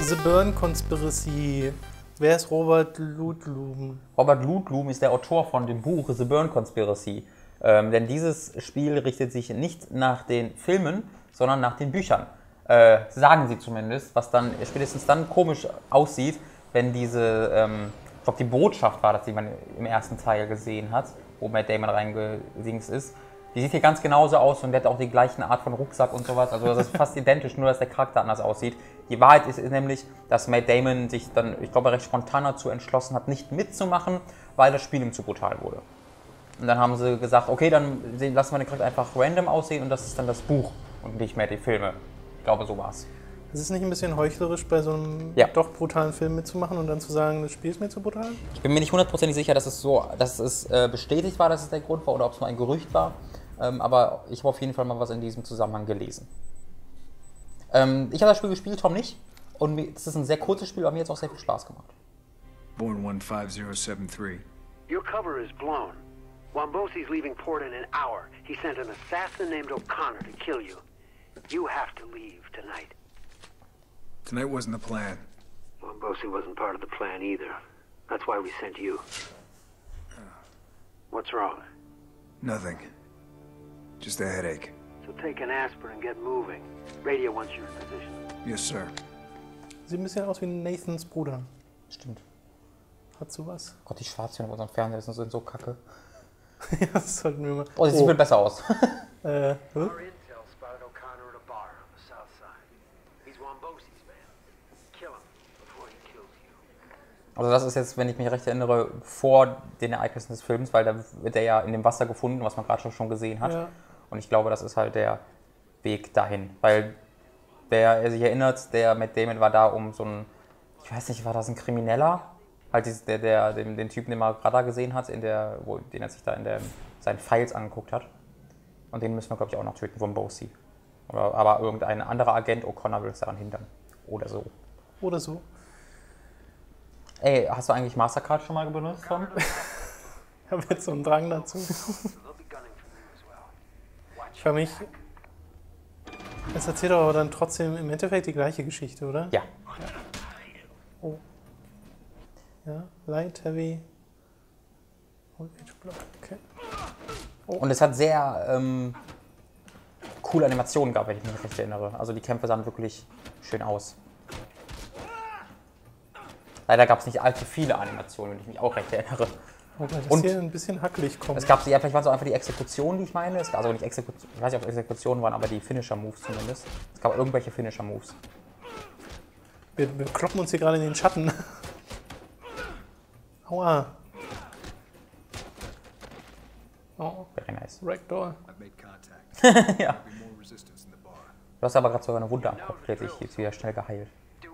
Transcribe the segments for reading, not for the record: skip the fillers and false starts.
The Bourne Conspiracy. Wer ist Robert Ludlum? Robert Ludlum ist der Autor von dem Buch The Bourne Conspiracy. Denn dieses Spiel richtet sich nicht nach den Filmen, sondern nach den Büchern. Sagen sie zumindest, was dann spätestens dann komisch aussieht, wenn diese, ich glaube die Botschaft war, dass die man im ersten Teil gesehen hat, wo Matt Damon reingedings ist. Die sieht hier ganz genauso aus und der hat auch die gleiche Art von Rucksack und sowas. Also das ist fast identisch, nur dass der Charakter anders aussieht. Die Wahrheit ist nämlich, dass Matt Damon sich dann, ich glaube, recht spontan dazu entschlossen hat, nicht mitzumachen, weil das Spiel ihm zu brutal wurde. Und dann haben sie gesagt, okay, dann lassen wir den Charakter einfach random aussehen und das ist dann das Buch und nicht mehr die Filme. Ich glaube, so war's. Ist es nicht ein bisschen heuchlerisch, bei so einem doch brutalen Film mitzumachen und dann zu sagen, das Spiel ist mir zu brutal? Ich bin mir nicht hundertprozentig sicher, dass es bestätigt war, dass es der Grund war oder ob es nur ein Gerücht war. Aber ich habe auf jeden Fall mal was in diesem Zusammenhang gelesen. Ich habe das Spiel gespielt, Tom nicht. Und es ist ein sehr kurzes Spiel, aber mir hat es auch sehr viel Spaß gemacht. Born 15073. Your cover is blown. Wombosi's leaving port in an hour. He sent an assassin named O'Connor to kill you. You have to leave tonight. Tonight wasn't the plan. Wombosi wasn't part of the plan either. That's why we sent you. What's wrong? Nothing. Just a headache. So take an aspirin and get moving. Radio wants you in position. Yes, sir. Sieht ein bisschen aus wie Nathans Bruder. Stimmt. Hat sowas. Gott, die Schwarztöne auf unserem Fernseher sind so kacke. Ja, das sollten wir mal. Oh, das sieht viel besser aus. Our intel spotted O'Connor at a bar on the south side. He's Wombosi's man. Kill him before he kills you. Also das ist jetzt, wenn ich mich recht erinnere, vor den Ereignissen des Films, weil da wird er ja in dem Wasser gefunden, was man gerade schon gesehen hat. Ja. Und ich glaube, das ist halt der Weg dahin. Weil er sich erinnert, der Matt Damon war da um so ein, ich weiß nicht, war das ein Krimineller? Halt den Typen, den man gerade gesehen hat, den er sich da in seinen Files angeguckt hat. Und den müssen wir, glaube ich, auch noch töten, Wombosi. Aber irgendein anderer Agent, O'Connor, will es daran hindern. Oder so. Oder so. Ey, hast du eigentlich Mastercard schon mal benutzt, Tom? Ich habe jetzt so einen Drang dazu. Ich frage mich, es erzählt aber dann trotzdem im Endeffekt die gleiche Geschichte, oder? Ja. Oh. Ja, Light, Heavy, Voltage Block, okay. Oh. Und es hat sehr coole Animationen gehabt, wenn ich mich recht erinnere. Also die Kämpfe sahen wirklich schön aus. Leider gab es nicht allzu viele Animationen, wenn ich mich auch recht erinnere. Wobei das hier ein bisschen hackelig kommt. Es gab vielleicht waren es auch einfach die Exekutionen, die ich meine. Also nicht Exekution, ich weiß nicht, ob es Exekutionen waren, aber die Finisher-Moves zumindest. Es gab irgendwelche Finisher-Moves. Wir kloppen uns hier gerade in den Schatten. Aua. Oh. Very nice. Ragdoll. Ja. Du hast aber gerade sogar eine Wunde am Kopf, die hat sich jetzt wieder schnell geheilt.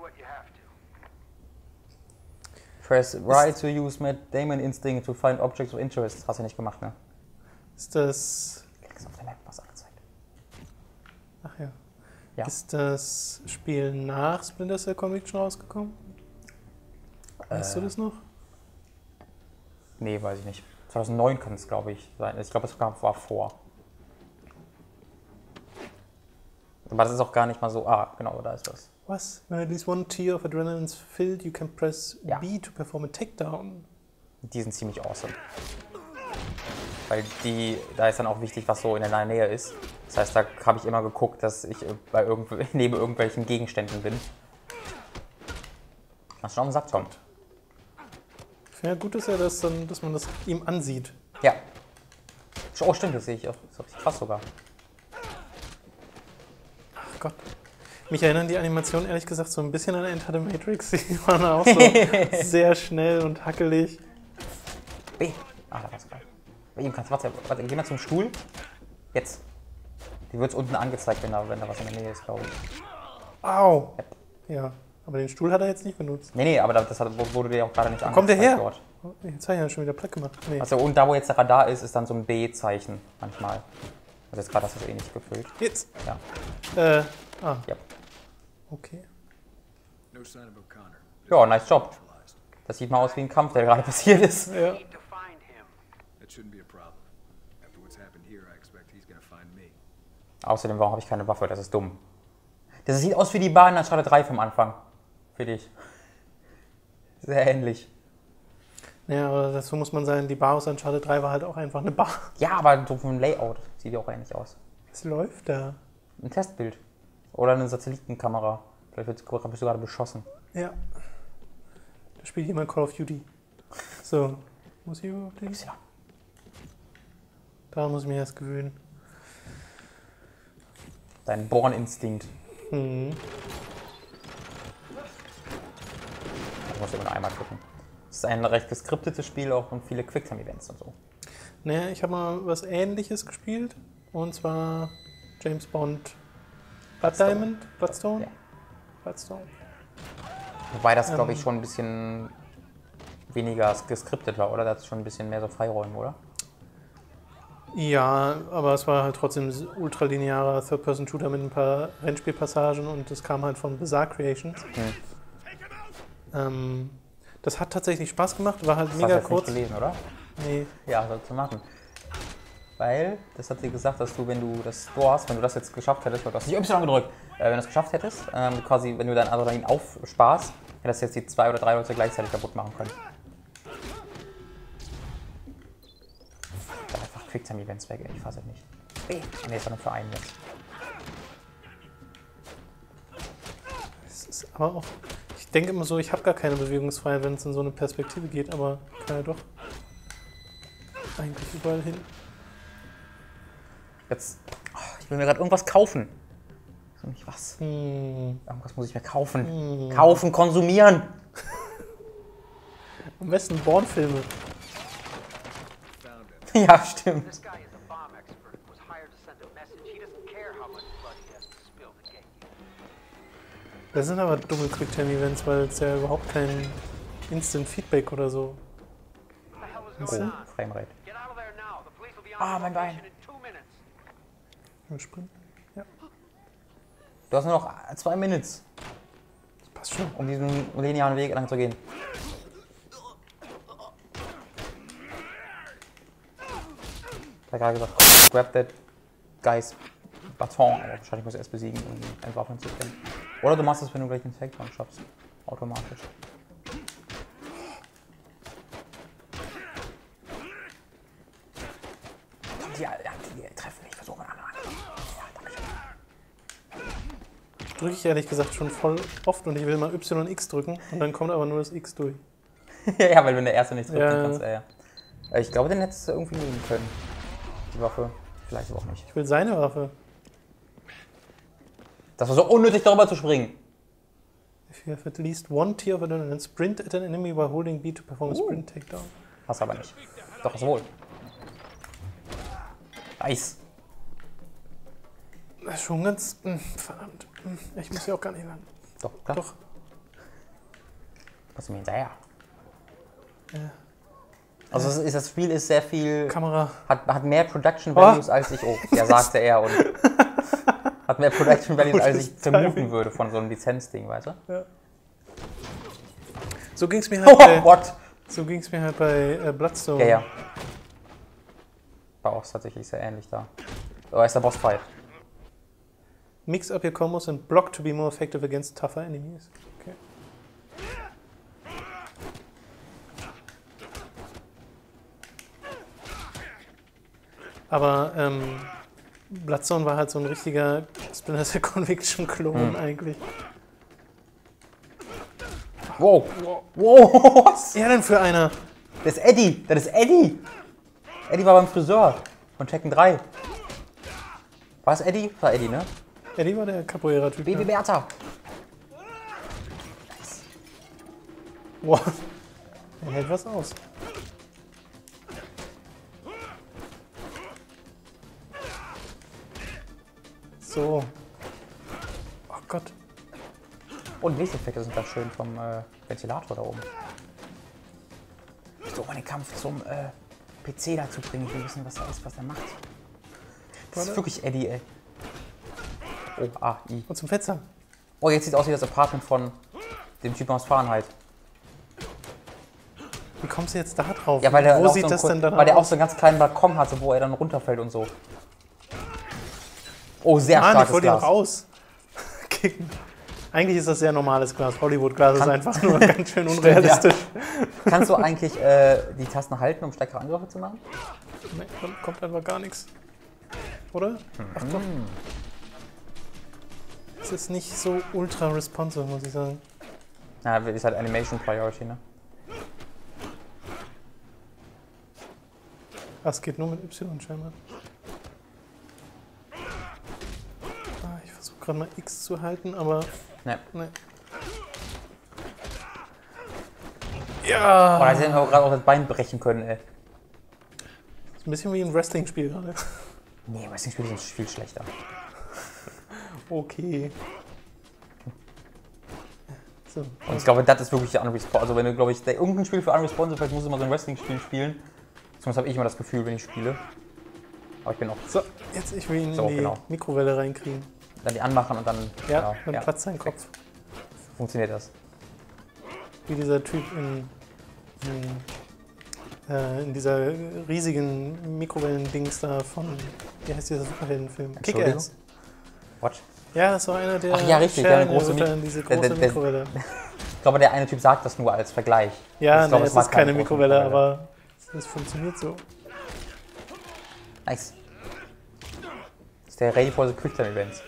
Press right to use Matt Damon Instinct to find objects of interest. Hast du nicht gemacht, ne? Ist das... Links auf der Map was angezeigt. Ach ja. Ja. Ist das Spiel nach Splinter Cell Conviction rausgekommen? Weißt du das noch? Nee, weiß ich nicht. 2009 kann es, glaube ich, sein. Ich glaube, es war vor. Aber das ist auch gar nicht mal so... Ah, genau, da ist das. Was? When at least one tier of adrenaline is filled, you can press B to perform a takedown. Die sind ziemlich awesome. Weil da ist dann auch wichtig, was so in der Nähe ist. Das heißt, da habe ich immer geguckt, dass ich neben irgendwelchen Gegenständen bin. Hast du schon gesagt, Tom? Ja, gut ist ja, dass man das ihm ansieht. Ja. Oh, stimmt, das sehe ich auch. Das ist richtig krass sogar. Ach Gott. Mich erinnern die Animationen ehrlich gesagt so ein bisschen an Enter the Matrix. Die waren auch so sehr schnell und hackelig. B. Ah, da war's geil. Bei ihm kannst du, warte, geh mal zum Stuhl. Jetzt. Die wird unten angezeigt, wenn da was in der Nähe ist, glaube ich. Au! Yep. Ja, aber den Stuhl hat er jetzt nicht benutzt. Nee, aber das wurde dir auch gerade nicht angezeigt. Kommt der her? Dort. Jetzt habe ich ja schon wieder platt gemacht. Nee. Also, und da, wo jetzt der Radar ist dann so ein B-Zeichen manchmal. Also jetzt gerade hast du es eh nicht gefüllt. Jetzt? Ja. Ja. Okay. Ja, nice Job. Das sieht mal aus wie ein Kampf, der gerade passiert ist. Ja. Außerdem, warum habe ich keine Waffe? Das ist dumm. Das sieht aus wie die Bar in Uncharted 3 vom Anfang. für dich. Sehr ähnlich. Ja, aber dazu muss man sagen, die Bar aus Uncharted 3 war halt auch einfach eine Bar. Ja, aber so vom Layout sieht die auch ähnlich aus. Was läuft da? Ein Testbild. Oder eine Satellitenkamera. Vielleicht bist du gerade beschossen. Ja. Da spielt jemand Call of Duty. So. Muss ich überhaupt den? Ja. Daran muss ich mich erst gewöhnen. Dein Born-Instinkt. Mhm. Ich muss immer nur einmal gucken. Es ist ein recht geskriptetes Spiel auch und viele Quicktime-Events und so. Naja, ich habe mal was Ähnliches gespielt. Und zwar James Bond Bloodstone? Ja. Bloodstone. Wobei das, glaube ich, schon ein bisschen weniger geskriptet war, oder? Da hat es schon ein bisschen mehr so Freiräume, oder? Ja, aber es war halt trotzdem ein ultralinearer Third-Person-Shooter mit ein paar Rennspielpassagen und das kam halt von Bizarre Creations. Das hat tatsächlich Spaß gemacht, war halt Das mega hast du kurz. nicht gelesen, oder? Nee, Ja, sollst du machen. Weil, das hat sie gesagt, dass du, wenn du das hast, wenn du das jetzt geschafft hättest, weil du hast nicht Y gedrückt, wenn du das geschafft hättest, quasi, wenn du dein Adrenalin aufsparst, hättest du jetzt die 2 oder 3 Leute gleichzeitig kaputt machen können. Dann einfach Quicktime-Events weg, ey, ich fasse es nicht. Nee, ist doch nur für einen jetzt. es ist aber auch. Ich denke immer so, ich habe gar keine Bewegungsfreiheit, wenn es in so eine Perspektive geht, aber kann ja doch eigentlich überall hin. Jetzt, ich will mir gerade irgendwas kaufen. Ich weiß nicht was. Hm. Irgendwas muss ich mir kaufen. Kaufen, konsumieren. Am besten Born-Filme. Ja, stimmt. This guy is a bomb expert. Was hired to send a message. He doesn't care how much blood he has to spill to get you. Das sind aber dumme Quicktime-Events, weil es ja überhaupt kein Instant-Feedback oder so. What the hell is Was going denn? on? Framerate. Get out of there now. The police will be Ah, on mein location Bein. in 2 minutes. Im Sprint. Ja, Du hast nur noch 2 Minutes, das passt schon. um diesen linearen Weg lang zu gehen. Ich habe gerade gesagt, grab that guy's Baton, aber wahrscheinlich muss er erst besiegen, um ihn entwaffnen zu können. Oder du machst es, wenn du gleich den Takedown schaffst. Automatisch. Die treffen mich, versuchen einen anderen. Ja, danke schön. Drücke ich ehrlich gesagt schon voll oft und ich will mal Y und X drücken und dann kommt aber nur das X durch. Ja, weil wenn der erste nicht trifft, Ja. dann kannst du, ja. Ich glaube, den hättest du irgendwie nehmen können. Die Waffe. Vielleicht aber auch nicht. Ich will seine Waffe. Das war so unnötig, darüber zu springen. If you have at least one tier of adrenaline, sprint at an enemy while holding B to perform a sprint takedown. Hast aber nicht. Doch, ist wohl. Nice. Das ist schon ganz. Verdammt. Ich muss hier auch gar nicht lang. Doch, klar. Doch. Musst du mir hinterher. Ja. Also das Spiel ist sehr viel. Kamera. Hat mehr Production Values als ich. Oh, ja, sagte er. Und hat mehr Production Values als ich Gutes vermuten Timing. würde von so einem Lizenzding, weißt du? Ja. So ging es mir halt bei, Oh, what? so ging's mir halt bei Bloodstone. Ja, ja. War auch tatsächlich sehr ähnlich da. Aber ist der Bossfight. Mix up your combos and block to be more effective against tougher enemies. Okay. Aber Bloodstone war halt so ein richtiger Splinter Cell Conviction-Klon eigentlich. Wow. Wow. Was ist er denn für einer? Das ist Eddie. Das ist Eddie. Eddie war beim Friseur von Tekken 3. War es Eddie? War Eddie, ne? Eddie war der Capoeira-Typ. Baby Ne? Bertha. Wow. Er hält was aus. So. Oh Gott. Und Lichteffekte sind ganz schön vom Ventilator da oben. Ich versuche mal den Kampf zum PC da zu bringen. Ich will wissen, was er ist, was er macht. Das ist wirklich Eddie, ey. Oh, I. Und zum Fetzer. Oh, jetzt sieht es aus wie das Apartment von dem Typen aus Fahrenheit. Wie kommst du jetzt da drauf? Ja, weil der Wo auch sieht so das denn dann weil der auch aus? so einen ganz kleinen Balkon hatte, wo er dann runterfällt und so. Oh, sehr Mann, ich starkes wollte ihn Glas. rauskicken. Eigentlich ist das sehr normales Glas. Hollywood-Glas ist einfach nur ganz schön unrealistisch. Kannst du eigentlich die Tasten halten, um stärkere Angriffe zu machen? Nee, dann kommt einfach gar nichts. Oder? Ach doch. Es ist nicht so ultra responsive, muss ich sagen. Ja, ist halt Animation Priority, ne? Es geht nur mit Y scheinbar. Ich versuche gerade mal X zu halten, aber... Ne. Nee. Ja! Oh, da hätten wir gerade auch das Bein brechen können, ey. Ist ein bisschen wie ein Wrestling-Spiel gerade. Nee, Wrestling-Spiele sind viel schlechter. Okay. So. Und ich glaube, das ist wirklich unresponsive. Also wenn du, glaube ich, irgendein Spiel für unresponsive, vielleicht muss immer so ein Wrestling-Spiel spielen. Zumindest habe ich immer das Gefühl, wenn ich spiele. Aber ich bin auch... So, jetzt ich will ihn So, in die genau. Mikrowelle reinkriegen. Dann die anmachen und dann... Ja, genau, dann ja. platzt sein Kopf. Funktioniert das. Wie dieser Typ in dieser riesigen Mikrowellen-Dings da von... Wie heißt dieser Superheldenfilm? Entschuldigung? Kick-Ass. What? Ja, das war einer der... Ach ja, richtig, Scheren, der große der wird da in diese große Mikrowelle. Ich glaube, der eine Typ sagt das nur als Vergleich. Ja, Ich glaube, nee, es es war ist keine große Mikrowelle, aber es funktioniert so. Nice. Das ist der Ready for the Quicktime Events.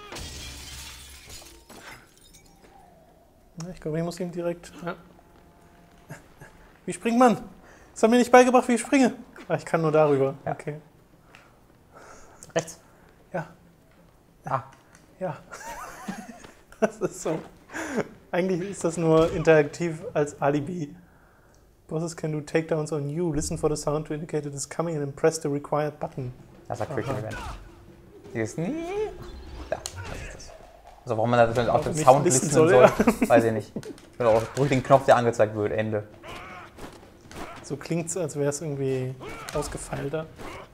Ja, ich glaube, ich muss ihm direkt... Ja. Wie springt man? Das hat mir nicht beigebracht, wie ich springe. Ah, ich kann nur darüber. Ja. Okay. Rechts. Ja. Ah. Ja. Das ist so. Eigentlich ist das nur interaktiv als Alibi. Bosses can do takedowns on you. Listen for the sound to indicate it is coming and then press the required button. Das ist ein Quicktime Event. Die ist nie. Ja, das ist das. Also warum man da auf den nicht Sound listen listen soll, soll, weiß ich nicht. Genau, drück den Knopf, der angezeigt wird. Ende. So klingt es, als wäre es irgendwie ausgefeilter.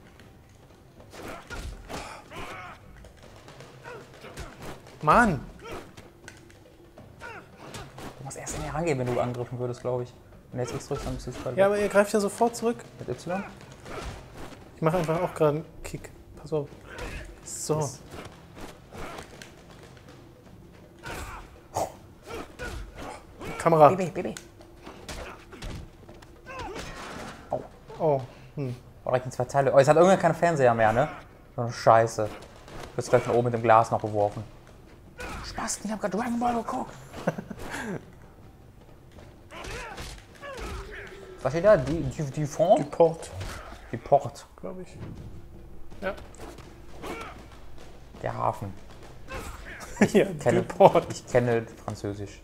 Mann! Du musst erst näher rangehen, wenn du angegriffen würdest, glaube ich. Wenn du jetzt X drückst, dann bist du es bald Ja, aber ihr greift ja sofort zurück. mit Y. Ich mache einfach auch gerade einen Kick. Pass auf. So. Kamera. Baby. Au. Oh. Oh, direkt in zwei Teile. Oh, jetzt hat irgendwer keinen Fernseher mehr, ne? So eine Scheiße. Du wirst gleich von oben mit dem Glas noch geworfen. Spaß, ich hab grad Dragon Ball geguckt. Was steht da? Die Fond? Port, Die Port. glaube ich. Ja. Der Hafen. Ja, Kenne, Port. ich kenne Französisch.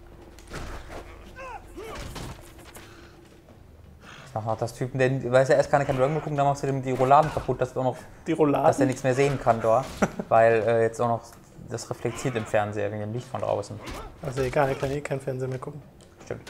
Ich mach noch das Typen, der weiß ja erst keine Dragon Ball gucken, dann machst du dem die Rouladen kaputt, dass Die Rouladen. er nichts mehr sehen kann dort. Weil jetzt auch noch das reflektiert im Fernseher wegen dem Licht von draußen. Also egal, er kann eh kein Fernseher mehr gucken. Stimmt.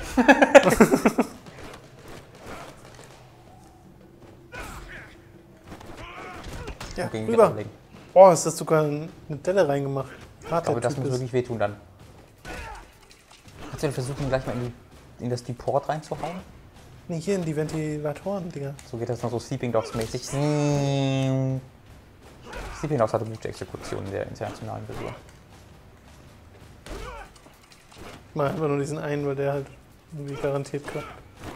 Ja, Und gegen die rüber. ablegen. Oh, ist das sogar eine Delle reingemacht. Ich glaube, das muss wirklich wehtun dann. Kannst du denn versuchen, gleich mal in das Deport reinzuhauen? Nee, hier in die Ventilatoren, Digga. So geht das noch so Sleeping Dogs mäßig. Sleeping Dogs hatte gute Exekution in der internationalen Version. Ich mach einfach nur diesen einen, weil der halt irgendwie garantiert klappt.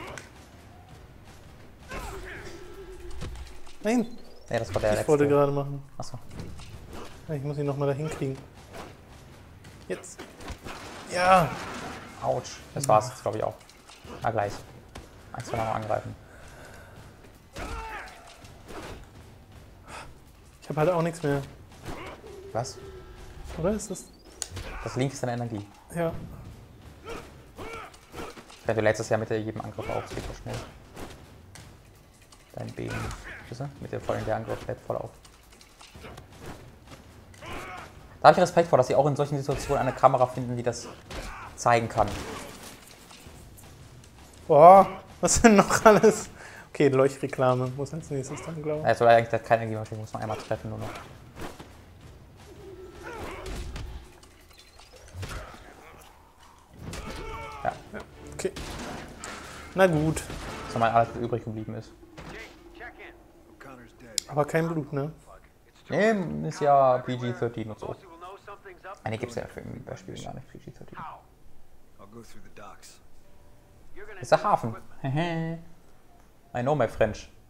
Nein, Ja, das war der ich letzte. wollte gerade machen. Achso. Ja, ich muss ihn nochmal dahin kriegen. Jetzt. Ja. Autsch. Das war's jetzt, glaube ich, auch. Na gleich. 1, 2 noch angreifen. Ich habe halt auch nichts mehr. Was? Oder ist das? Das Link ist deine Energie. Ja. Ja, du lädst das ja mit jedem Angriff auf, das geht doch schnell. Dein Beben. Siehst du? Mit der vollen der Angriff lädt voll auf. Da habe ich Respekt vor, dass sie auch in solchen Situationen eine Kamera finden, die das zeigen kann. Boah, was denn noch alles? Okay, Leuchtreklame muss als nächstes dann, glaube ich. Also eigentlich keine Energiemaschine, muss man einmal treffen nur noch. Ja, Okay. Na gut. das ist mal alles, was übrig geblieben ist. Check in. O'Connor's dead. Aber kein Blut, ne? Nee, ist ja PG-13 und so. Bossy will know something's Eigentlich gibt es ja für bei Spielen gar nicht PG-13. How? I'll go through the docks. You're gonna Ist der need Hafen. equipment. I know my French.